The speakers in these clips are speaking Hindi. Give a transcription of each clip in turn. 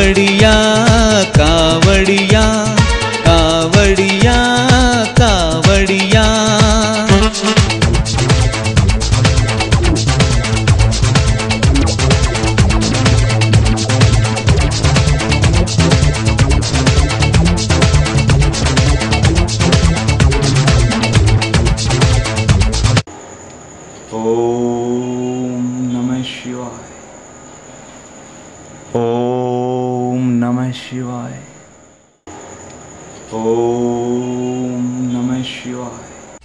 कावड़िया कावड़िया कावड़िया कावड़िया। ओम नमः शिवाय। ओम नमः शिवाय। ओम नमः शिवाय।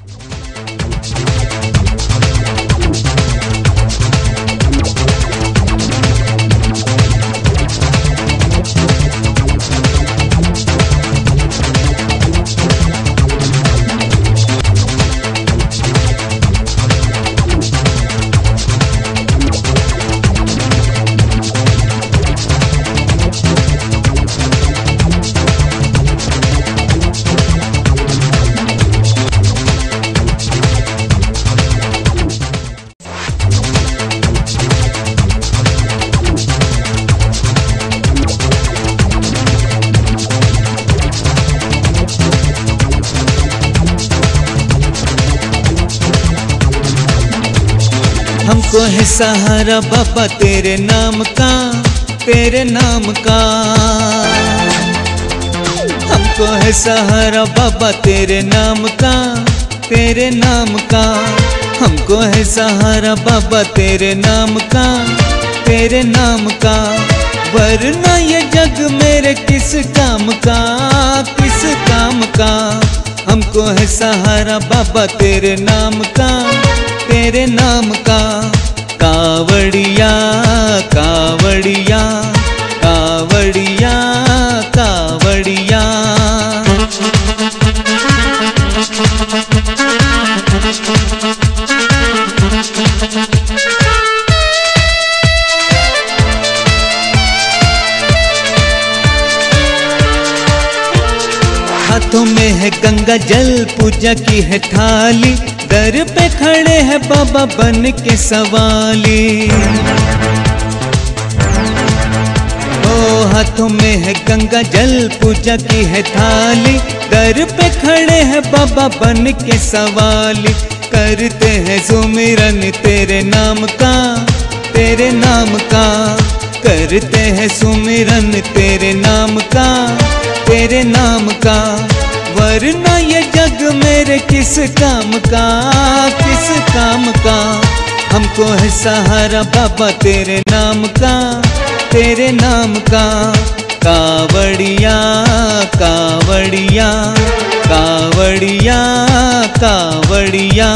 हमको है सहारा बाबा तेरे नाम का, तेरे नाम का। हमको है सहारा बाबा तेरे नाम का, तेरे नाम का। हमको है सहारा बाबा तेरे नाम का, तेरे नाम का। वरना ये जग मेरे किस काम का, किस काम का। हमको है सहारा बाबा तेरे नाम का, तेरे नाम का। कावड़िया कावड़िया कावड़िया कावड़िया। हाथों में है गंगा जल, पूजा की है थाली। दर पे खड़े हैं बाबा बन के सवाली। ओ हाथों में है गंगा जल, पूजा की है थाली। दर पे खड़े हैं बाबा बन के सवाली। करते हैं सुमिरन तेरे नाम का, तेरे नाम का। करते हैं सुमिरन तेरे नाम का, तेरे नाम का। वरना ये जग मेरे किस काम का, किस काम का। हमको है सहारा बाबा तेरे नाम का, तेरे नाम का। कावड़िया कावड़िया कावड़िया कावड़िया।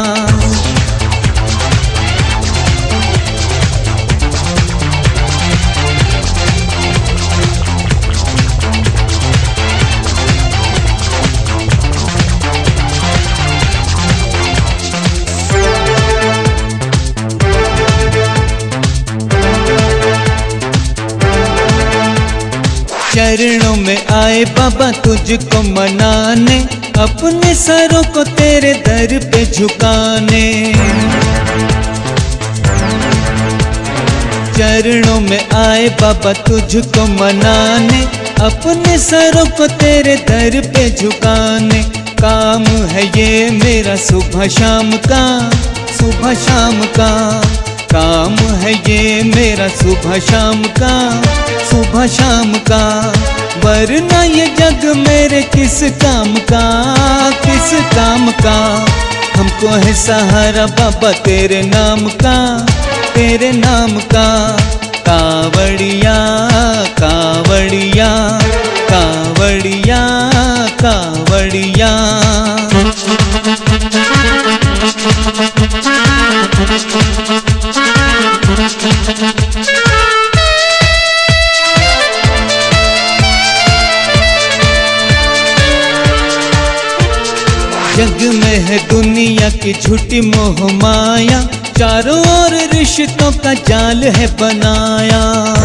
चरणों में आए बाबा तुझको मनाने, अपने सरों को तेरे दर पे झुकाने। चरणों में आए बाबा तुझको मनाने, अपने सरों को तेरे दर पे झुकाने। काम है ये मेरा सुबह शाम का, सुबह शाम का। काम है ये मेरा सुबह शाम का, सुबह शाम का। वरना ये जग मेरे किस काम का, किस काम का। हमको है सहारा बाबा तेरे नाम का, तेरे नाम का। कावड़िया कावड़िया कावड़िया कावड़िया। जग में है दुनिया की झूठी मोह माया। चारों ओर रिश्तों का जाल है बनाया।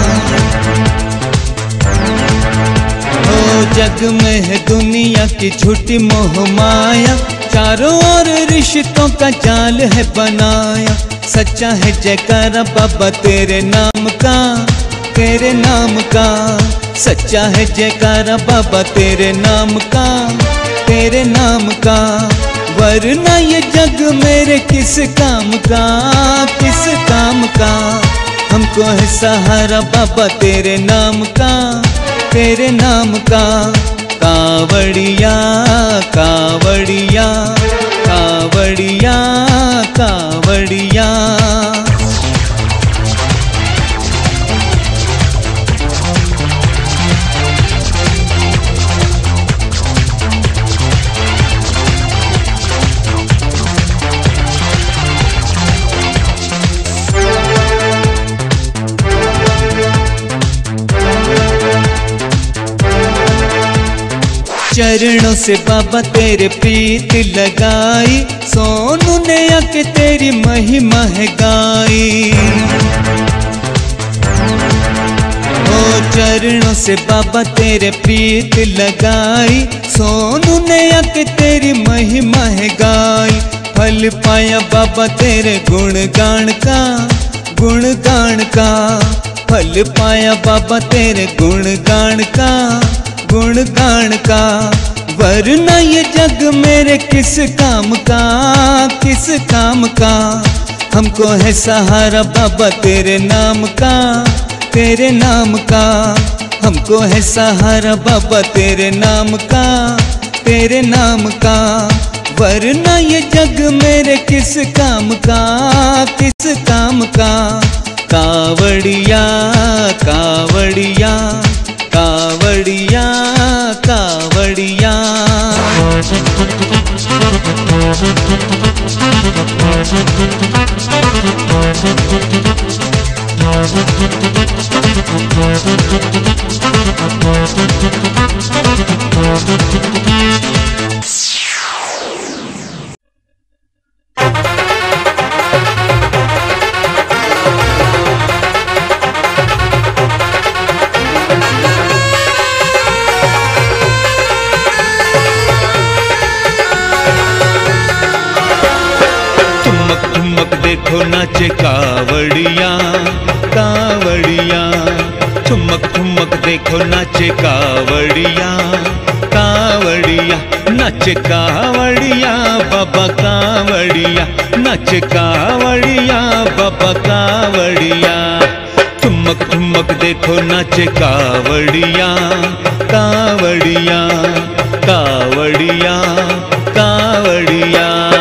ओ जग में है दुनिया की झूठी मोह माया। चारों ओर रिश्तों का जाल है बनाया। सच्चा है जयकारा बाबा तेरे नाम का, तेरे नाम का। सच्चा है जयकारा बाबा तेरे नाम का, तेरे नाम का। वरना ये जग मेरे किस काम का, किस काम का। हमको है सहारा बाबा तेरे नाम का, तेरे नाम का। कावड़िया कावड़िया कावड़िया कावड़िया। चरणों से बाबा तेरे प्रीत लगाई, सोनू ने आके तेरी महिमा है गाई। ओ चरणों से बाबा तेरे प्रीत लगाई, सोनू ने आके तेरी महिमा है गाई। फल पाया बाबा तेरे गुणगान का, गुणगान का। फल पाया बाबा तेरे गुणगान का, गुणगान का। वरना ये जग मेरे किस काम का, किस काम का। हमको है सहारा बाबा तेरे नाम का, तेरे नाम का। हमको है सहारा बाबा तेरे नाम का, तेरे नाम का। वरना ये जग मेरे किस काम का, किस काम का। कावड़िया कावड़िया कावड़िया कावड़िया। देखो नाचे कावड़िया कावड़िया। ठुमक ठुमक देखो नाचे कावड़िया कावड़िया। नाचे कावड़िया बाबा कावड़िया, नाचे कावड़िया बाबा कावड़िया। ठुमक ठुमक देखो नाचे कावड़िया कावड़िया कावड़िया कावड़िया।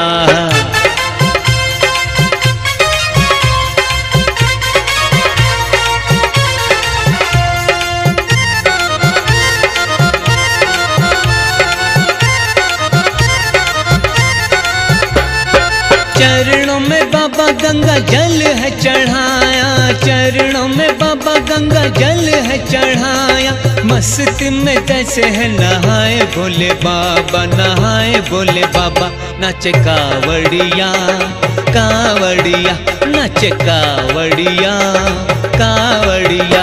चरणों में बाबा गंगा जल है चढ़ाया, चरणों में बाबा गंगा जल है चढ़ाया। मस्ती में कैसे है नहाए भोले बाबा, नहाए भोले बाबा। नाचे कावड़िया कावड़िया, नाचे कावड़िया कावड़िया।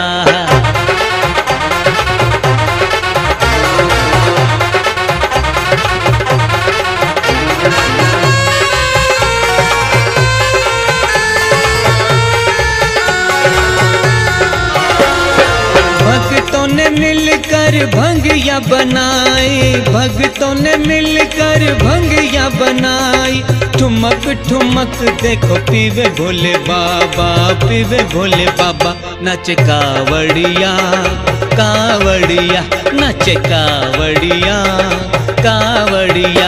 भक्तों ने मिलकर भंगिया बनाई, भक्तों ने मिलकर भंगिया बनाई। ठुमक ठुमक देखो पीवे भोले बाबा, पीवे भोले बाबा। नाचे कावड़िया कावड़िया, नाचे कावड़िया कावड़िया।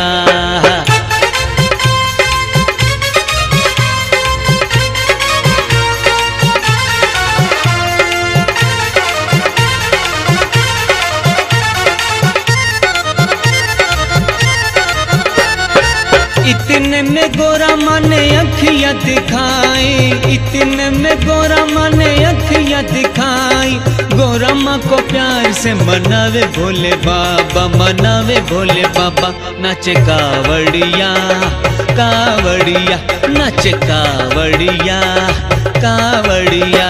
इतने में गोरा माने अखियाँ दिखाई, इतने में गोरा माने अखियाँ दिखाई। गोरा माँ को प्यार से मनावे भोले बाबा, मनावे भोले बाबा। नाचे कावड़िया कावड़िया, नाचे कावड़िया कावड़िया।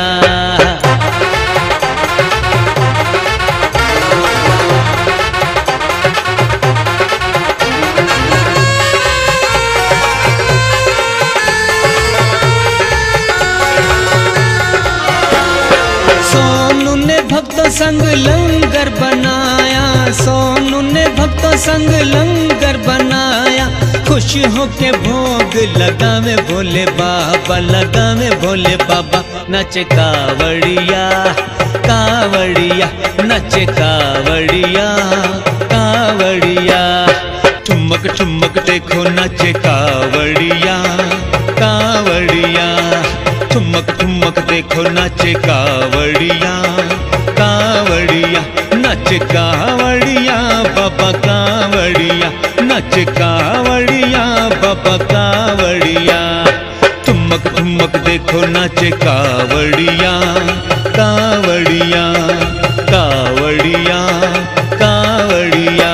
संग लंगर बनाया, सोनू ने भक्तों संग लंगर बनाया। खुश होके भोग लगावे भोले बाबा, लगावे भोले बाबा। नचे कावड़िया कावड़िया, नचे कावड़िया कावड़िया। ठुमक ठुमक देखो नचे कावड़िया कावड़िया। ठुमक ठुमक देखो नचे कावड़िया कावड़िया। नच कावड़िया बाबा कावड़िया, नच कावड़िया बाबा कावड़िया। ठुमक ठुमक देखो नचे कावड़िया कावड़िया कावड़िया कावड़िया।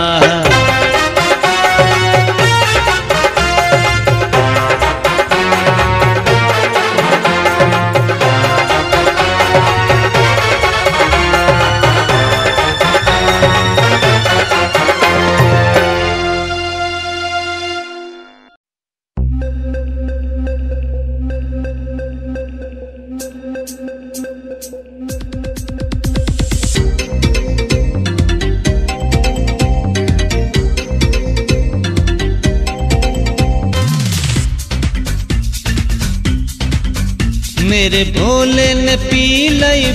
मेरे भोले ने पी लई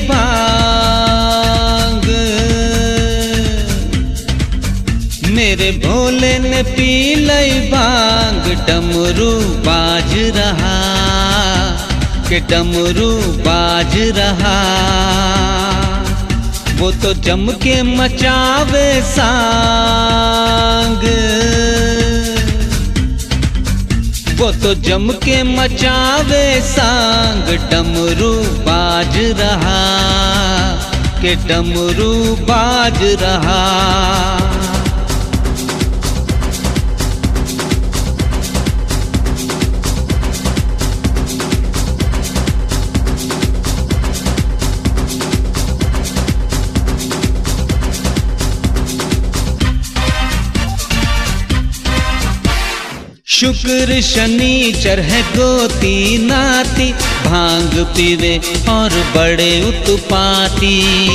भांग, मेरे भोले ने पी लई भांग। डमरू बाज रहा कि डमरू बाज रहा। वो तो जम के मचावे सांग, वो तो जम के मचावे सांग। डमरू बाज रहा कि डमरू बाज रहा। शुक्र शनिचर है गोती नाती, भांग पीवे और बड़े उत्पाती।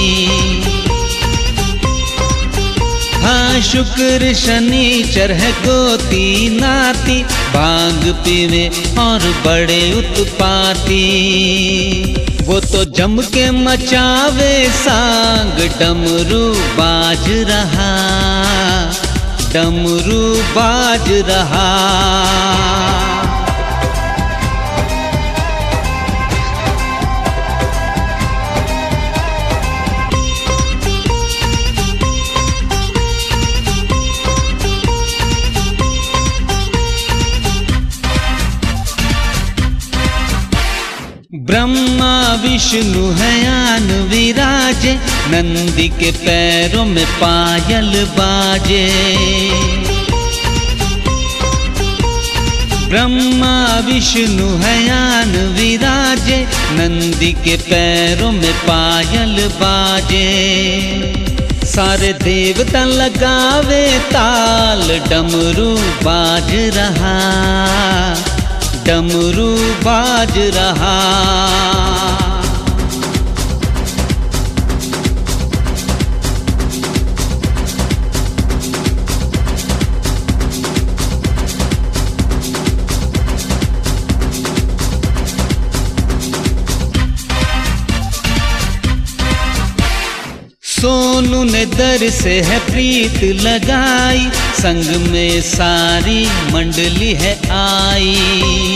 हाँ शुक्र शनिचर है गोती नाती, भांग पीवे और बड़े उत्पाती। वो तो जम के मचावे सांग। डमरू बाज रहा, डमरू बाज रहा। ब्रह्मा विष्णु है आन विराजे, नंदी के पैरों में पायल बाजे। ब्रह्मा विष्णु है आन विराजे, नंदी के पैरों में पायल बाजे। सारे देवता लगावे ताल, डमरू बाज रहा, डमरू बाज रहा। सोनू ने दर से है प्रीत लगाई, संग में सारी मंडली है आई।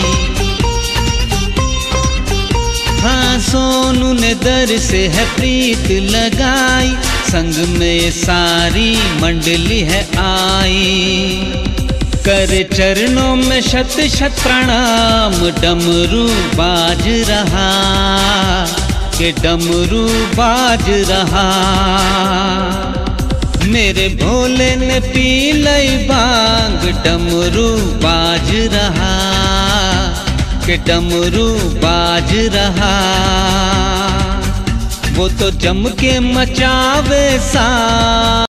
हाँ सोनू ने दर से है प्रीत लगाई, संग में सारी मंडली है आई। कर चरणों में शत शत प्रणाम, डमरू बाज रहा कि डमरू बाज रहा। मेरे भोले ने पी लई भांग, डमरू बाज रहा कि डमरू बाज रहा। वो तो जम के मचावे सा